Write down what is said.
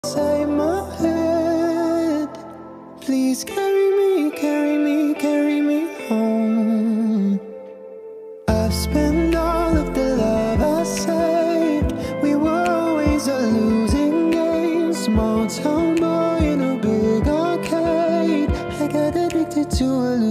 inside my head. Please carry me, carry me, carry me home. I've spent all of the love I saved. We were always a losing game. Small town boy in a big arcade. I got addicted to a